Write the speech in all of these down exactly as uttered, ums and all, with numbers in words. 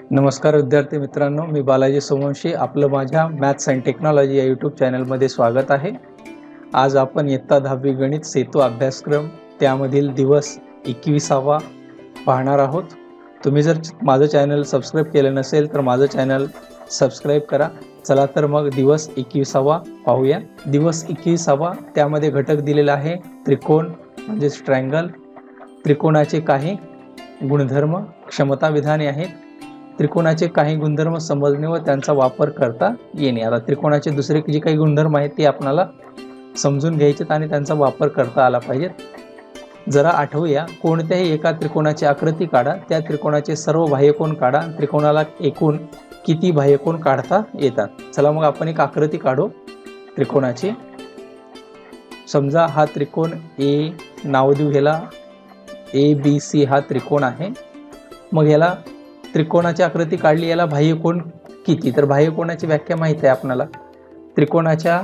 नमस्कार विद्यार्थी मित्रांनो, मी बालाजी सोमवंशी आपलं माझ्या मॅथ्स अँड टेक्नॉलॉजी या यूट्यूब चॅनलमध्ये स्वागत आहे। आज आपण इयत्ता दहावी गणित सेतू अभ्यासक्रम त्यामधील दिवस एकविसावा पाहणार आहोत। तुम्ही जर माझं चॅनल सबस्क्राईब केलं नसेल तर माझं चॅनल सबस्क्राईब करा। चला तर मग दिवस एकविसावा पाहूया। दिवस एकविसावा त्यामध्ये घटक दिलेला आहे त्रिकोण म्हणजे ट्रायंगल, त्रिकोणाचे काही गुणधर्म, क्षमता विधाने आहेत, त्रिकोणाचे काही गुणधर्म समजणे व त्यांचा वापर करता येणे। आता त्रिकोणाचे दुसरे जे काही गुणधर्म आहेत ते आपल्याला समजून घ्यायचे आणि त्यांचा वापर करता आला पाहिजे। जरा आठवूया, कोणत्याही एका त्रिकोणाची आकृती काढा, त्या त्रिकोणाचे सर्व बाह्यकोन काढा, त्रिकोणाला एकूण किती बाह्यकोन काढता येतात। चला मग आपण एक आकृती काढू त्रिकोणाची। समजा हा त्रिकोण ए नाव देऊ, ह्याला ए बी सी हा त्रिकोण आहे। मग याला त्रिकोणाची आकृती काढली, याला बाह्यकोन किती, तर बाह्यकोनाची व्याख्या माहिती आहे आपल्याला। त्रिकोणाच्या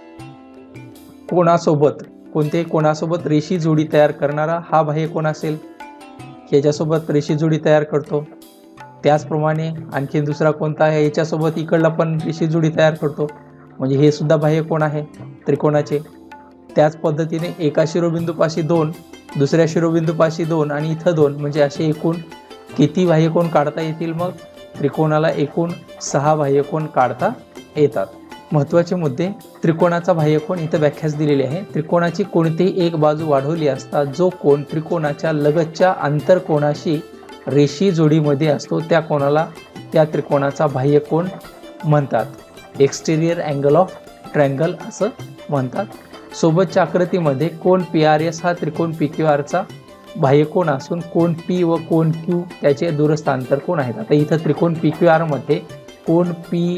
कोणासोबत कोणते कोणासोबत रेषी जोडी तयार करणारा हा बाह्यकोन असेल, याच्यासोबत रेषी जोडी तयार करतो। त्याचप्रमाणे आणखी दुसरा कोणता आहे, याच्यासोबत इकडला पण रेषी जोडी तयार करतो, म्हणजे हे सुद्धा बाह्यकोन आहे त्रिकोणाचे। त्याच पद्धतीने एका शिरोबिंदूपाशी दोन, दुसऱ्या शिरोबिंदूपाशी दोन आणि इथं दोन, म्हणजे असे एकूण किती बाह्यकोन काढता येतील। मग त्रिकोणाला एकूण सहा बाह्यकोन काढता येतात। महत्त्वाचे मुद्दे, त्रिकोणाचा बाह्यकोन इथं व्याख्याच दिलेली आहे। त्रिकोणाची कोणतीही एक बाजू वाढवली असता जो कोन त्रिकोणाच्या लगतच्या आंतरकोनाशी रेषी जोडीमध्ये असतो त्या कोणाला त्या त्रिकोणाचा बाह्यकोन म्हणतात। एक्सटेरियर अँगल ऑफ ट्रायंगल असं म्हणतात। सोबतच्या आकृतीमध्ये कोन पी आर एस हा त्रिकोण पी क्यू आरचा बाह्यकोन असून कोन पी व कोन क्यू त्याचे दूरस्थ आंतरकोन आहेत। आता इथं त्रिकोण पी क्यू आर मध्ये कोन पी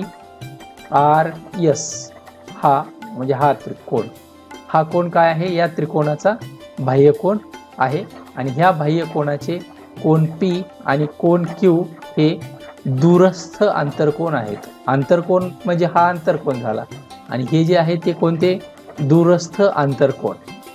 आर एस हा म्हणजे हा त्रिकोण, हा कोन काय आहे, या त्रिकोणाचा बाह्यकोन आहे। आणि ह्या बाह्यकोनाचे कोन पी आणि कोन क्यू हे दूरस्थ आंतरकोन आहेत। आंतरकोन म्हणजे हा आंतरकोन झाला, आणि हे जे आहे ते कोणते, दूरस्थ आंतरकोन।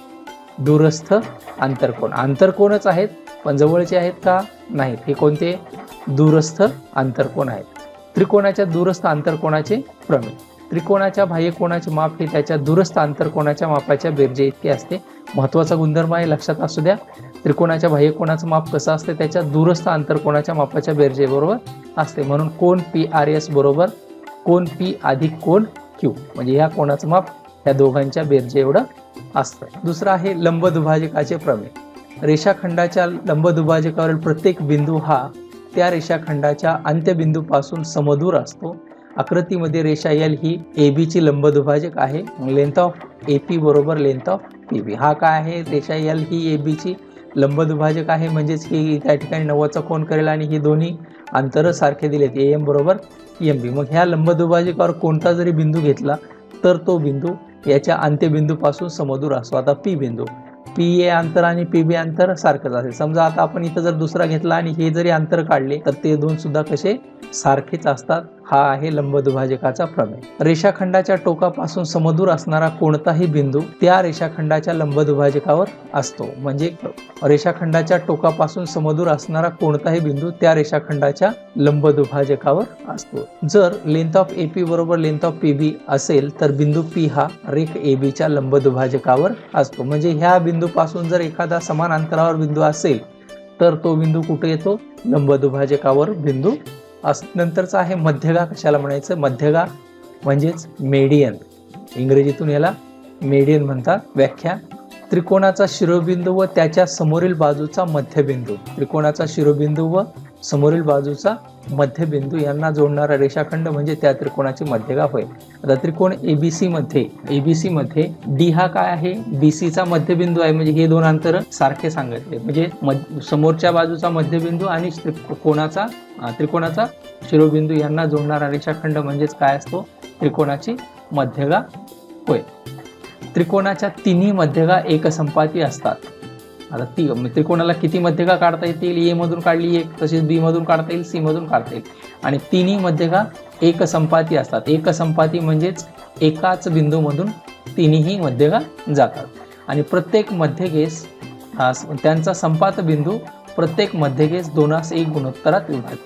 दूरस्थ आंतरकोन आंतरकोनच आहेत, पण जवळचे आहेत का, नाहीत, हे कोणते, दूरस्थ आंतरकोन आहेत। त्रिकोणाच्या दूरस्थ आंतरकोनाचे प्रमेय। त्रिकोणाच्या बाह्यकोनाचे माप हे त्याच्या दूरस्थ आंतरकोनाच्या मापाच्या बेरजे इतके असते। महत्त्वाचा गुणधर्म आहे, लक्षात असू द्या। त्रिकोणाच्या बाह्यकोनाचं माप कसं असते, त्याच्या दूरस्थ आंतरकोनाच्या मापाच्या बेरजेबरोबर असते। म्हणून कोन पी आर एस बरोबर कोन पी अधिक कोन क्यू, म्हणजे या कोणाचं माप या दोघांच्या बेरजे एवढं असतं। दुसरं आहे लंबदुभाजकाचे प्रमेय। रेषाखंडाच्या लंबदुभाजकावरील प्रत्येक बिंदू हा त्या रेषाखंडाच्या अंत्यबिंदूपासून समदूर असतो। आकृतीमध्ये रेषा एल ही ए बी ची लंबदुभाजक आहे। लेंथ ऑफ ए पी बरोबर लेंथ ऑफ पी बी। हा काय आहे, रेषा एल ही ए बी ची लंबदुभाजक आहे, म्हणजेच ही त्या ठिकाणी नव्वदचा कोन करेल आणि ही दोन्ही अंतर सारखे दिलेत, ए एम बरोबर एम बी। मग ह्या लंबदुभाजकावर कोणता जरी बिंदू घेतला तर तो बिंदू याच्या अंत्यबिंदूपासून समदूर असतो। आता पी बिंदू, पी ए अंतर आणि पी बी अंतर सारखंच असेल। समजा आता आपण इथं जर दुसरा घेतला आणि हे जरी अंतर काढले तर ते दोन सुद्धा कसे सारखेच असतात। हा आहे लंबदुभाजकाचा प्रमेय। रेषाखंडाच्या टोकापासून समदूर असणारा कोणताही बिंदू त्या रेषाखंडाच्या लंबदुभाजकावर असतो। म्हणजे रेषाखंडाच्या टोकापासून समदूर असणारा कोणताही बिंदू त्या रेषाखंडाच्या लंबदुभाजकावर असतो। जर लेंथ ऑफ ए पी बरोबर लेंथ ऑफ पी बी असेल तर बिंदू पी हा रेख ए बी च्या लंबदुभाजकावर असतो। म्हणजे ह्या बिंदूपासून जर एखादा समान अंतरावर बिंदू असेल तर तो बिंदू कुठे येतो, लंबदुभाजकावर बिंदू असतो। नंतरचा आहे मध्यगा। कशाला म्हणायचं, मध्यगा म्हणजेच मेडियन, इंग्रजीतून याला मेडियन म्हणतात। व्याख्या, त्रिकोणाचा शिरोबिंदू व त्याच्या समोरील बाजूचा मध्यबिंदू। त्रिकोणाचा शिरोबिंदू व समोरील बाजूचा मध्यबिंदू यांना जोडणारा रेषाखंड म्हणजे त्या त्रिकोणाची मध्यगा होय। आता त्रिकोण एबीसी मध्ये एबीसी मध्ये डी हा काय आहे, बीसीचा मध्यबिंदू आहे, म्हणजे हे दोन अंतर सारखे सांगितले, म्हणजे समोरच्या बाजूचा मध्यबिंदू आणि कोणाचा त्रिकोणाचा शिरोबिंदू यांना जोडणारा रेषाखंड म्हणजेच काय असतो, त्रिकोणाची मध्यगा होय। त्रिकोणाच्या तिन्ही मध्यगा एकसंपाती असतात। आता ती त्रिकोणाला किती मध्यगा काढता येतील, ए मधून काढली एक, तसेच बी मधून काढता येईल, सी मधून काढता येईल, आणि तिन्ही मध्यगा एकसंपाती असतात। एकसंपाती म्हणजेच एकाच बिंदूमधून तिन्ही मध्यगा जातात, आणि प्रत्येक मध्यगेस त्यांचा संपात बिंदू प्रत्येक मध्यगेस दोनास एक गुणोत्तरात विभाजित।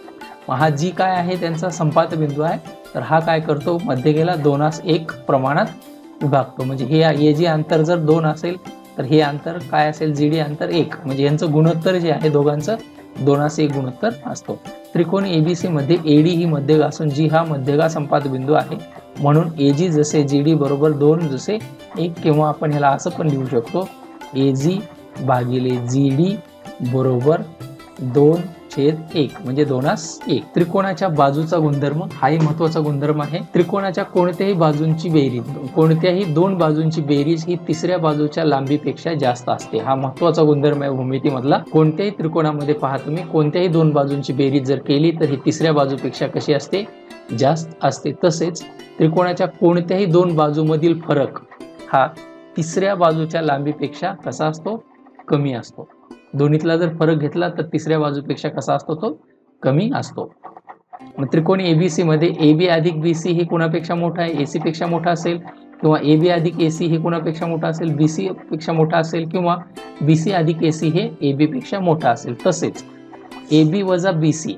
हा जी काय आहे त्यांचा संपात बिंदू आहे, तर हा काय करतो मध्ये गेला दोनास एक प्रमाणात विभागतो. म्हणजे हे हे जे अंतर जर दोन असेल तर हे अंतर काय असेल, जी डी अंतर एक, म्हणजे यांचं गुणोत्तर जे आहे दोघांचं दोनास एक गुणोत्तर असतो. त्रिकोण एबीसी मध्ये एडी ही मध्यगा असून जी हा मध्यगा संपात बिंदू आहे, म्हणून एजी जसे जीडी बरोबर दोन जसे एक, किंवा आपण ह्याला असं पण लिहू शकतो एजी भागिले जीडी बरोबर दोन छेद एक, म्हणजे दोनास एक. त्रिकोणाच्या बाजूचा गुणधर्म हाही महत्वाचा गुणधर्म आहे. त्रिकोणाच्या कोणत्याही बाजूंची बेरीज, कोणत्याही दोन बाजूंची बेरीज ही तिसऱ्या बाजूच्या लांबीपेक्षा जास्त असते. हा महत्वाचा गुणधर्म आहे भूमितीमधला. कोणत्याही त्रिकोणामध्ये पहा तुम्ही, कोणत्याही दोन बाजूंची बेरीज जर केली तर ही तिसऱ्या बाजूपेक्षा कशी असते, जास्त असते. तसेच त्रिकोणाच्या कोणत्याही दोन बाजूमधील फरक हा तिसऱ्या बाजूच्या लांबीपेक्षा कसा असतो, कमी असतो. दोन्हीतला जर फरक घेतला तर तिसऱ्या बाजूपेक्षा कसा असतो, तो कमी असतो. मग त्रिकोण एबीसी मध्ये एबी अधिक बीसी हे कोणापेक्षा मोठा आहे, एसी पेक्षा मोठा असेल, किंवा एबी अधिक एसी हे कोणापेक्षा मोठा असेल, बीसी पेक्षा मोठा असेल, किंवा बीसी अधिक एसी हे एबी पेक्षा मोठा असेल. तसेच एबी वजा बीसी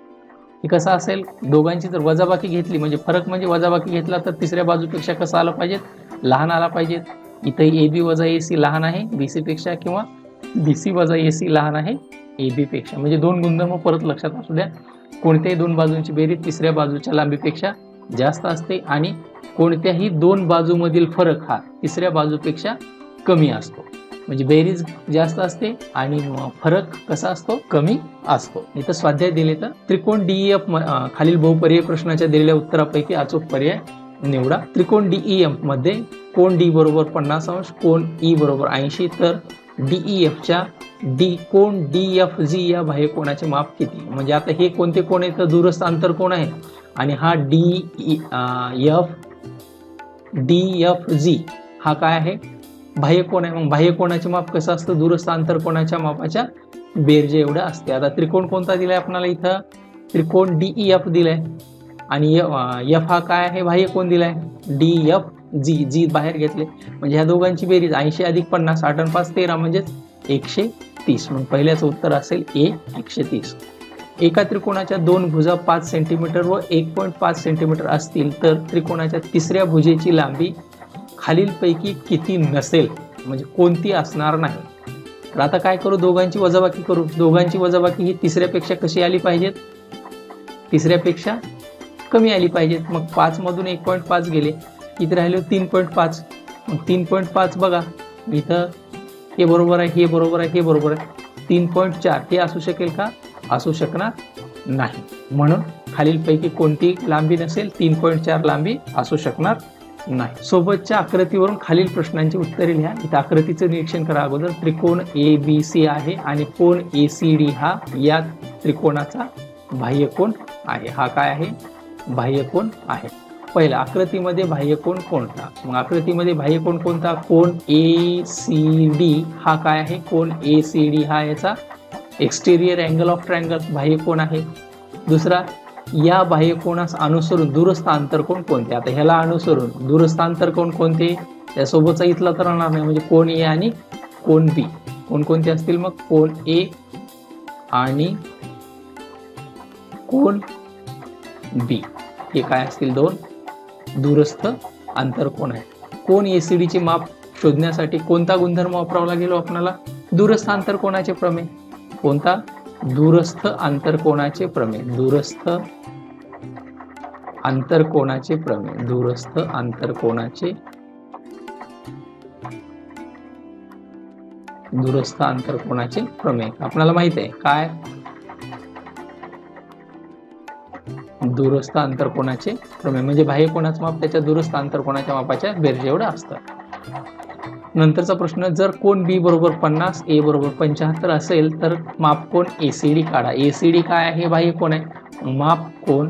हे कसं असेल, दोघांची जर वजाबाकी घेतली, म्हणजे फरक म्हणजे वजाबाकी घेतला तर तिसऱ्या बाजूपेक्षा कसं आलं पाहिजे, लहान आला पाहिजे. इथं एबी वजा एसी लहान आहे बीसी पेक्षा, किंवा बीसी वजा एसी लहान आहे एबी पेक्षा. म्हणजे दोन गुणधर्म परत लक्षात असू द्या. कोणत्याही दोन बाजूंची बेरीज तिसऱ्या बाजूच्या लांबीपेक्षा जास्त असते, आणि कोणत्याही दोन बाजूमधील फरक हा तिसऱ्या बाजूपेक्षा कमी असतो. म्हणजे बेरीज जास्त असते आणि फरक कसा असतो, कमी असतो. इथं स्वाध्याय दिले तर त्रिकोण डीईएफ खालील बहुपर्यायी प्रश्नाच्या दिलेल्या उत्तरापैकी अचूक पर्याय निवडा. त्रिकोण डीईएफ मध्ये कोण डी बरोबर पन्नास अंश, कोण ई बरोबर ऐंशी, तर डीईएफच्या डी कोण डीएफ जी या बाह्यकोनाचे माप किती. म्हणजे आता हे कोणते कोण आहे, तर दूरस्थ अंतर कोण आहे, आणि हा D F D F G हा काय आहे, बाह्यकोन आहे. मग बाह्यकोनाचे माप कसं असतं, दूरस्थ अंतर कोणाच्या मापाच्या बेरजे एवढं असते. आता त्रिकोण कोणता दिलाय आपल्याला, इथं त्रिकोण डीईएफ दिलाय, आणि एफ हा काय आहे, बाह्यकोन दिलाय डीएफ जी, जी बाहेर घेतले. म्हणजे ह्या दोघांची बेरीज ऐंशी अधिक पन्नास, आठ आणि पाच तेरा, म्हणजेच एकशे तीस. मग पहिल्याचं उत्तर असेल ए एकशे तीस. एका त्रिकोणाच्या दोन भुजा पाच सेंटीमीटर व एक पॉईंट पाच सेंटीमीटर असतील तर त्रिकोणाच्या तिसऱ्या भुजेची लांबी खालीलपैकी किती नसेल, म्हणजे कोणती असणार नाही. तर आता काय करू, दोघांची वजाबाकी करू. दोघांची वजाबाकी ही तिसऱ्यापेक्षा कशी आली पाहिजेत, तिसऱ्यापेक्षा कमी आली पाहिजेत. मग पाच मधून एक पॉईंट पाच गेले, किती राहिले, तीन पॉईंट पाच. मग तीन पॉईंट पाच बघा इथं, हे बरोबर आहे, हे बरोबर आहे, हे बरोबर आहे. तीन पॉईंट चार हे असू शकेल का, असू शकणार नाही. म्हणून खालीलपैकी कोणती लांबी नसेल, तीन पॉईंट चार लांबी असू शकणार नाही. सोबतच्या आकृतीवरून खालील प्रश्नांची उत्तरे लिहा. इथं आकृतीचं निरीक्षण करा अगोदर. त्रिकोण ए बी सी आहे आणि कोण ए सी डी हा या त्रिकोणाचा बाह्यकोन आहे. हा काय आहे, बाह्यकोन आहे. पहिला आकृतीमध्ये बाह्यकोन कोणता, मग आकृतीमध्ये बाह्यकोन कोणता, कोण ए सी डी हा काय आहे, कोण ए सी डी हा याचा एक्सटेरियर अँगल ऑफ ट्रायंगल बाह्यकोन आहे. दुसरा, या बाह्यकोनास अनुसरून दूरस्थ आंतरकोन कोणते. आता ह्याला अनुसरून दूरस्थ आंतरकोन कोणते, त्यासोबतचा इथला तर राहणार नाही. म्हणजे कोण ए आणि कोण बी कोणकोणते असतील, मग कोण ए आणि कोण बी हे काय असतील, दोन दूरस्थ आंतरकोन आहे. कोण एसीडीचे माप शोधण्यासाठी कोणता गुणधर्म वापरावा लागेल आपल्याला, दूरस्थ आंतरकोनाचे प्रमेय. कोणता, दूरस्थ आंतरकोनाचे प्रमेय. दूरस्थ आंतरकोनाचे प्रमेय. दूरस्थ आंतरकोनाचे दूरस्थ आंतरकोनाचे प्रमेय आपल्याला माहित आहे काय, दूरस्थ आंतरकोनाचे प्रमेय म्हणजे बाह्यकोनाचं माप त्याच्या दूरस्थ आंतरकोनाच्या मापाच्या बेरजे एवढं असतं. नंतरचा प्रश्न, जर कोण बी बरोबर पन्नास, ए बरोबर पंच्याहत्तर असेल तर माप कोण एसीडी काढा. एसीडी काय आहे, बाह्यकोन आहे. माप कोण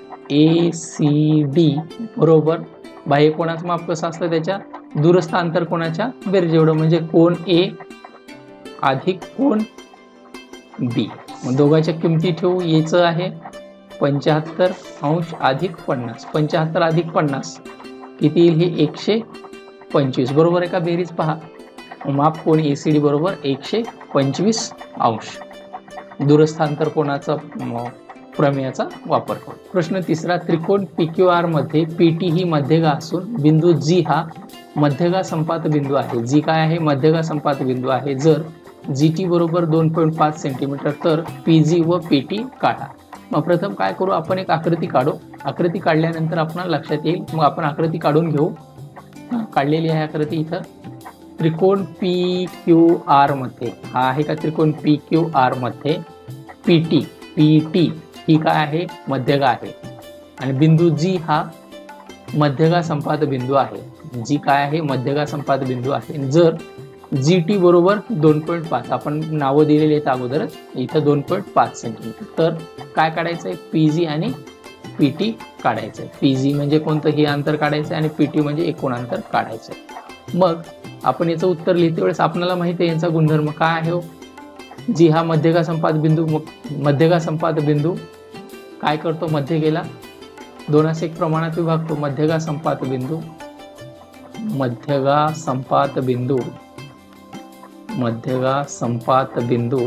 एसीडी बरोबर बाह्यकोनाचं माप कसं असतं, त्याच्या दूरस्थ आंतरकोनाच्या बेरजे एवढं, म्हणजे कोण ए अधिक कोण बी. मग दोघांच्या किमती ठेवू. एचं आहे पंच्याहत्तर अंश अधिक पन्नास. पंच्याहत्तर अधिक पन्नास किती येईल, हे एकशे पंचवीस. बरोबर आहे का, बेरीज पहा. माप कोण एसीडी बरोबर एकशे पंचवीस अंश. दूरस्थ आंतरकोनाचा प्रमेयाचा वापर करू. प्रश्न तिसरा, त्रिकोण पी क्यू आर मध्ये पी टी ही मध्यगा असून बिंदू जी हा मध्यगा संपात बिंदू आहे. जी काय आहे? मध्यगा संपात बिंदू आहे. जर जी टी बरोबर दोन पॉईंट पाच सेंटीमीटर तर पी जी व पी टी काढा. मग प्रथम काय करू, आपण एक आकृती काढू. आकृती काढल्यानंतर आपल्याला लक्षात येईल. मग आपण आकृती काढून घेऊ. काढलेली आहे आकृती इथं. त्रिकोण पी क्यू आर मध्ये हा आहे का त्रिकोण पी क्यू आर मध्ये पी टी पी टी ही काय आहे? मध्यगा आहे. आणि बिंदू जी हा मध्यगा संपात बिंदू आहे. जी काय आहे? मध्यगा संपात बिंदू आहे. जर जी टी बरोबर दोन पॉईंट पाच, आपण नावं दिलेली आहेत अगोदरच, इथं दोन पॉईंट पाच सेंटीमीटर, तर काय काढायचं आहे? पी जी आणि पी टी काढायचं आहे. पी जी म्हणजे कोणतं? हे अंतर काढायचं आहे आणि पी टी म्हणजे एकूण अंतर काढायचं आहे. मग आपण याचं उत्तर लिहिते वेळेस आपल्याला माहिती आहे यांचा गुणधर्म काय आहे हो? जी हा मध्यगा संपात बिंदू, मध्यगा संपात बिंदू काय करतो? मध्ये गेला दोनास एक प्रमाणात विभागतो. मध्यगा संपात बिंदू मध्यगा संपात बिंदू मध्यगा संपात बिंदू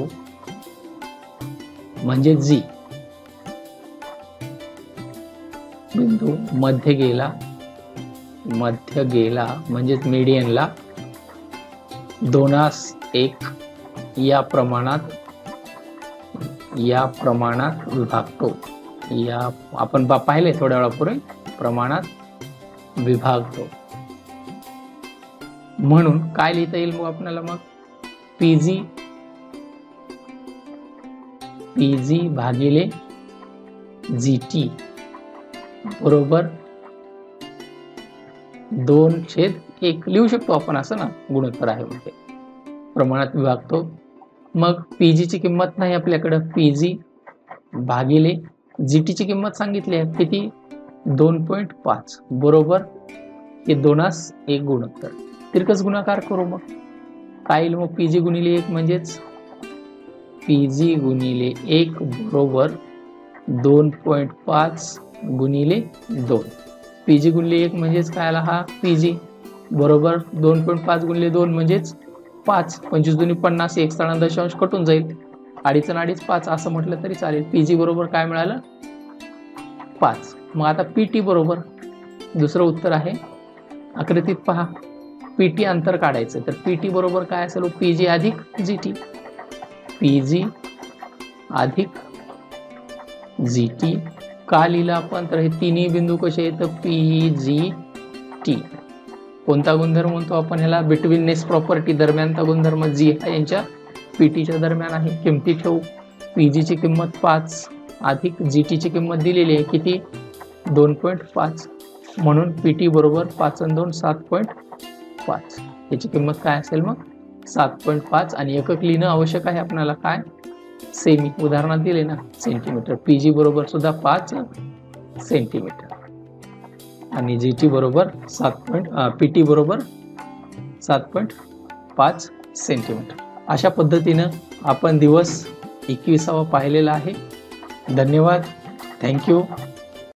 म्हणजे जी बिंदू मध्ये गेला मध्य गेला म्हणजेच मीडियनला दोनास एक या प्रमाणात या प्रमाणात विभागतो. या आपण पाहिले थोड्या वेळापूर्वी प्रमाणात विभागतो. म्हणून काय लिहिता येईल मग आपल्याला? मग पीजी पीजी भागिले जी टी बरोबर दोन छेद एक लिहू शकतो आपण असं ना. गुणोत्तर आहे म्हणजे प्रमाणात विभागतो. मग पीजी ची किंमत नाही आपल्याकडे. पीजी भागिले जीटी ची किंमत सांगितली आहे किती? दोन पॉईंट पाच बरोबर हे दोनास एक गुणोत्तर. तिरकस गुणाकार करू. मग काय येईल? मग पीजी गुणिले एक म्हणजेच पीजी गुणिले एक बरोबर दोन पॉईंट पाच गुणिले दोन. पीजी गुणिले एक म्हणजेच काय आला? हा पीजी बरोबर दोन पॉईंट पाच गुणिले दोन म्हणजेच पाच. पंचवीस दोन्ही पन्नास, एक स्थळांना दशांश कटून जाईल. अडीच अडीच पाच असं म्हटलं तरी चालेल. पीजी बरोबर काय मिळालं? पाच. मग आता पीटी बरोबर दुसरं उत्तर आहे. आकृतीत पहा, पीटी अंतर काढायचं तर पीटी बरोबर काय असेल? पीजी अधिक जीटी. पीजी अधिक जीटी का लिहिलं आपण? तर हे तिन्ही बिंदू कसे आहेत? P G T. कोणता गुणधर्म म्हणतो आपण ह्याला? Betweenness property. दरम्यानचा गुणधर्म जी हा यांच्या पीटीच्या दरम्यान आहे. किमती ठेवू. पीजीची किंमत पाच अधिक जीटीची किंमत दिलेली आहे किती? दोन पॉईंट पाच. म्हणून पीटी बरोबर पाच आणि दोन सात पॉईंट पाच. याची किंमत काय असेल मग? सात पॉईंट पाच. आणि एकक लिहिणं आवश्यक आहे आपल्याला. काय? सेमी. उदाहरणात दिले ना सेंटीमीटर. पीजी बरोबर सुद्धा पाच सेंटीमीटर आणि जीटी बरोबर सात पॉईंट पीटी बरोबर सात पॉईंट पाच सेंटीमीटर. अशा पद्धतीनं आपण दिवस एकविसावा पाहिलेला आहे. धन्यवाद. थँक्यू.